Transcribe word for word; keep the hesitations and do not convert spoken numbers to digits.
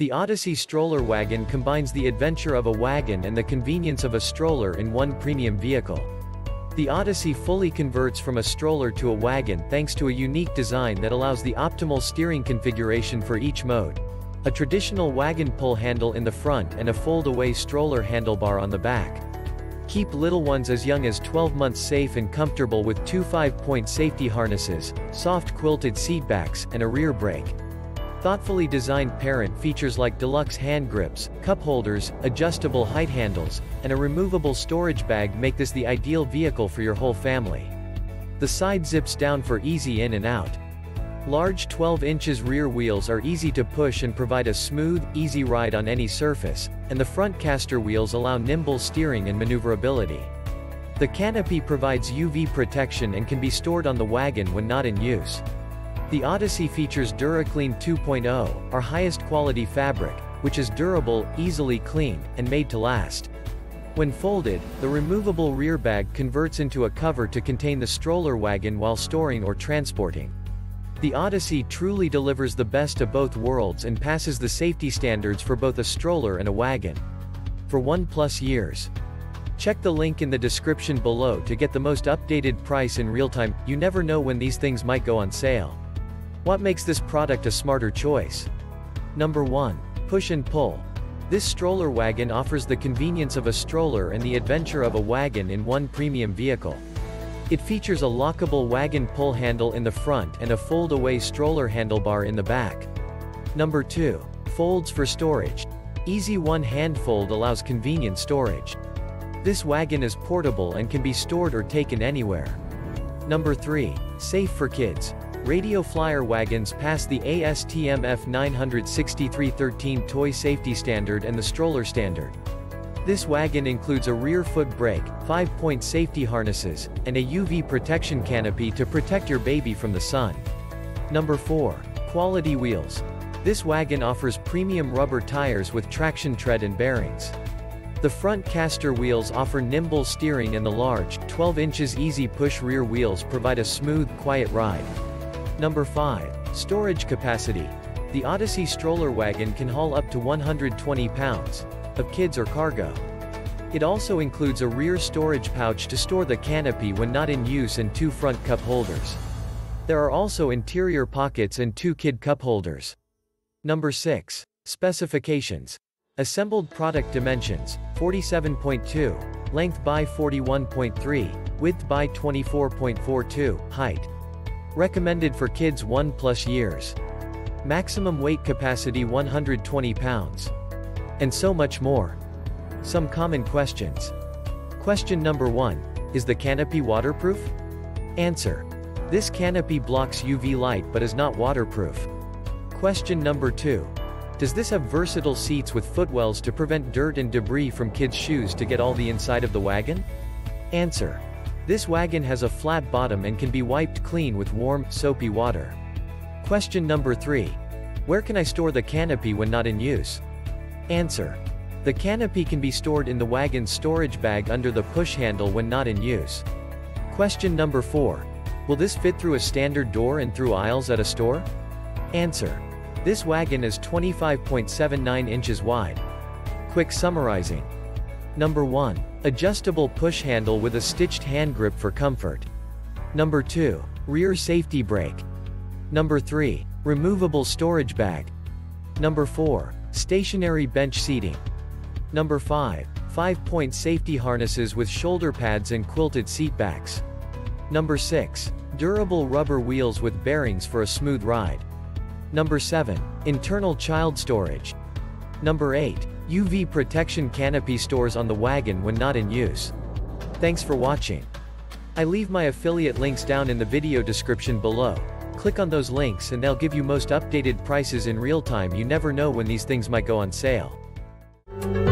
The Odyssey Stroller Wagon combines the adventure of a wagon and the convenience of a stroller in one premium vehicle. The Odyssey fully converts from a stroller to a wagon thanks to a unique design that allows the optimal steering configuration for each mode. A traditional wagon pull handle in the front and a fold-away stroller handlebar on the back. Keep little ones as young as twelve months safe and comfortable with two five-point safety harnesses, soft quilted seatbacks, and a rear brake. Thoughtfully designed parent features like deluxe hand grips, cup holders, adjustable height handles, and a removable storage bag make this the ideal vehicle for your whole family. The side zips down for easy in and out. Large twelve inches rear wheels are easy to push and provide a smooth, easy ride on any surface, and the front caster wheels allow nimble steering and maneuverability. The Canopy provides U V protection and can be stored on the wagon when not in use. The Odyssey features DuraClean two point oh, our highest quality fabric, which is durable, easily cleaned, and made to last. When folded, the removable rear bag converts into a cover to contain the stroller wagon while storing or transporting. The Odyssey truly delivers the best of both worlds and passes the safety standards for both a stroller and a wagon. For one plus years. Check the link in the description below to get the most updated price in real time. You never know when these things might go on sale. What makes this product a smarter choice? Number one. Push and pull. This stroller wagon offers the convenience of a stroller and the adventure of a wagon in one premium vehicle. It features a lockable wagon pull handle in the front and a fold-away stroller handlebar in the back. Number two. Folds for storage. Easy one-hand fold allows convenient storage. This wagon is portable and can be stored or taken anywhere. Number three. Safe for kids. Radio Flyer wagons pass the A S T M F nine sixty-three thirteen toy safety standard and the stroller standard. This wagon includes a rear foot brake, five-point safety harnesses, and a U V protection canopy to protect your baby from the sun. Number four. Quality wheels. This wagon offers premium rubber tires with traction tread and bearings. The front caster wheels offer nimble steering and the large, twelve inches easy push rear wheels provide a smooth, quiet ride. Number five. Storage capacity. The Odyssey Stroller Wagon can haul up to one hundred twenty pounds of kids or cargo. It also includes a rear storage pouch to store the canopy when not in use and two front cup holders. There are also interior pockets and two kid cup holders. Number six. Specifications. Assembled product dimensions, forty-seven point two, length by forty-one point three, width by twenty-four point four two, height. Recommended for kids one plus years. Maximum weight capacity one hundred twenty pounds. And so much more. Some common questions. Question number one. Is the canopy waterproof? Answer. This canopy blocks U V light but is not waterproof. Question number two. Does this have versatile seats with footwells to prevent dirt and debris from kids' shoes to get all the inside of the wagon? Answer. This wagon has a flat bottom and can be wiped clean with warm, soapy water. Question number three. Where can I store the canopy when not in use? Answer. The canopy can be stored in the wagon's storage bag under the push handle when not in use. Question number four. Will this fit through a standard door and through aisles at a store? Answer. This wagon is twenty-five point seven nine inches wide. Quick summarizing. Number one. Adjustable push handle with a stitched hand grip for comfort. Number two. Rear safety brake. Number three. Removable storage bag. Number four. Stationary bench seating. Number five. five-point safety harnesses with shoulder pads and quilted seat backs. Number six. Durable rubber wheels with bearings for a smooth ride. Number seven. Internal child storage. Number eight. U V protection canopy stores on the wagon when not in use. Thanks for watching. I leave my affiliate links down in the video description below. Click on those links and they'll give you most updated prices in real time. You never know when these things might go on sale.